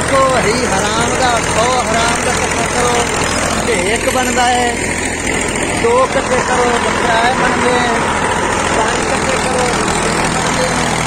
देखो ही हराम का 100 हराम का कट्ठा करो ते 1 बनता है, 2 कट्ठे करो तो 3 बन गए, 5 कट्ठे करो तो 6 बन गए।